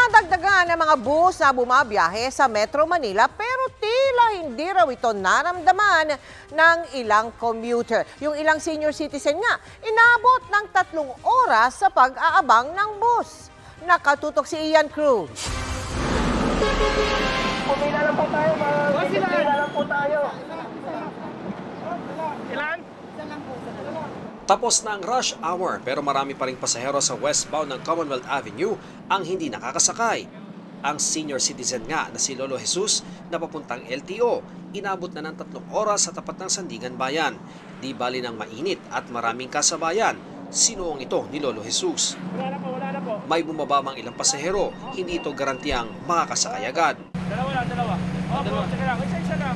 Nadagdagan ng mga bus na bumabiyahe sa Metro Manila pero tila hindi raw ito naramdaman ng ilang commuter. Yung ilang senior citizen nga, inabot ng 3 oras sa pag-aabang ng bus. Nakatutok si Ian Cruz. Pumila lang po tayo, pumila lang po tayo. Ilan? Tapos na ang rush hour pero marami pa ring pasahero sa westbound ng Commonwealth Avenue ang hindi nakakasakay. Ang senior citizen nga na si Lolo Jesus na papuntang LTO, inabot na ng 3 oras sa tapat ng Sandigan Bayan. Di bali ng mainit at maraming kasabayan. Sinuong ito ni Lolo Jesus. Wala na po. May bumabamang ilang pasahero, hindi ito garantiyang makakasakay agad. Dalawa. Dalawa. Sige lang, isa lang.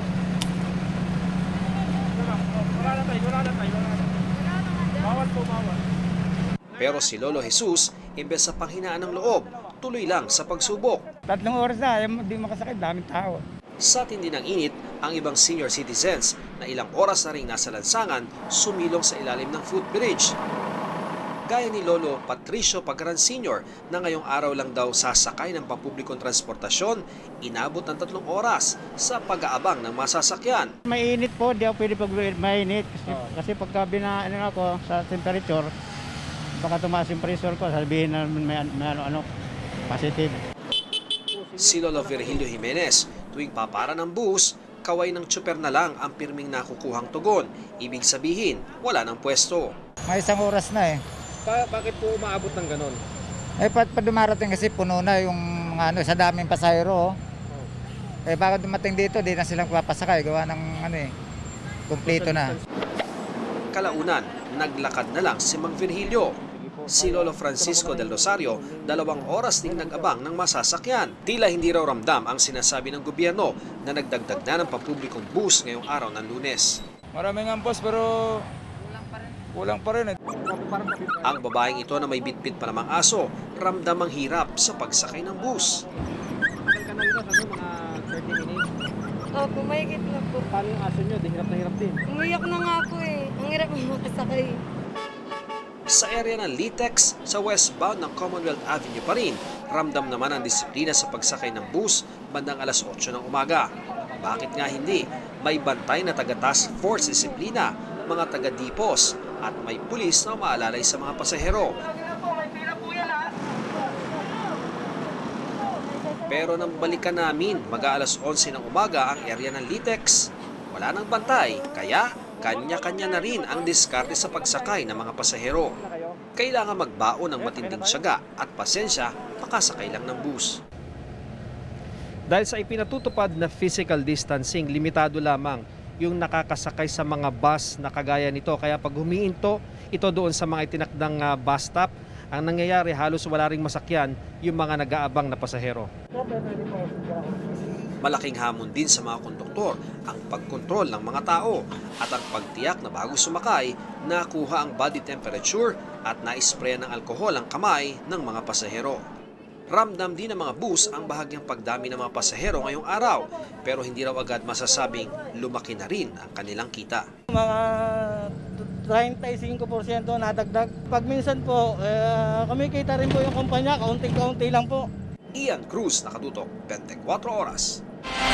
Wala na tayo. Bawal. Pero si Lolo Jesus, imbes sa panghinaan ng loob, tuloy lang sa pagsubok. 3 oras na, hindi makasakit, daming tao. Sa tindi ng init, ang ibang senior citizens na ilang oras na rin nasa lansangan, sumilong sa ilalim ng footbridge. Gaya ni Lolo Patricio Pagaran Sr. na ngayong araw lang daw sasakay ng pampublikong transportasyon, inabot ng 3 oras sa pag-aabang ng masasakyan. Mainit po, di ako pwede mainit. Kasi pagka binaan ako sa temperature, baka tumaas yung pressure ko, sabihin na may positive. Si Lolo Virgilio Jimenez, tuwing papara ng bus, kaway ng tsuper na lang ang pirming nakukuhang tugon. Ibig sabihin, wala ng pwesto. May 1 oras na eh. Bakit po umaabot ng ganon? Pa dumarating kasi puno na yung sa daming pasahero. Baka dumating dito, di na silang papasakay, gawa ng kumpleto na. Kalaunan, naglakad na lang si Mang Virgilio. Si Lolo Francisco del Rosario, 2 oras ding nag-abang ng masasakyan. Tila hindi raw ramdam ang sinasabi ng gobyerno na nagdagdag na ng pampublikong bus ngayong araw ng Lunes. Maraming ampos pero kulang pa rin. Ang babaeng ito na may bitbit pa namang aso, ramdam ang hirap sa pagsakay ng bus. Matagal ka na rin mga 30 minutes. Opo, mahigit na po. Paano yung aso nyo? Hirap na hirap din. Umiyak na nga po eh. Ang hirap ang makasakay. Sa area ng Litex, sa westbound ng Commonwealth Avenue pa rin, ramdam naman ang disiplina sa pagsakay ng bus bandang alas 8 ng umaga. Bakit nga hindi? May bantay na taga-task force disiplina, mga taga-dipos, at may pulis na umaalalay sa mga pasahero. Pero nang balikan namin, mag-aalas 11 ng umaga ang area ng Litex, wala nang bantay, kaya kanya-kanya na rin ang diskarte sa pagsakay ng mga pasahero. Kailangan magbaon ng matinding tiyaga at pasensya, makasakay lang ng bus. Dahil sa ipinatutupad na physical distancing, limitado lamang yung nakakasakay sa mga bus na kagaya nito. Kaya pag humiinto ito doon sa mga itinakdang bus stop, ang nangyayari halos wala ring masakyan yung mga nag-aabang na pasahero. Malaking hamon din sa mga konduktor ang pagkontrol ng mga tao at ang pagtiyak na bago sumakay, nakuha ang body temperature at na-spray ng alkohol ang kamay ng mga pasahero. Ramdam din ng mga bus ang bahagyang pagdami ng mga pasahero ngayong araw, pero hindi raw agad masasabing lumaki na rin ang kanilang kita. Mga 35% nadagdag. Pag minsan po, kumikita rin po yung kumpanya, kaunti-kaunti lang po. Ian Cruz, nakatutok, 24 Oras.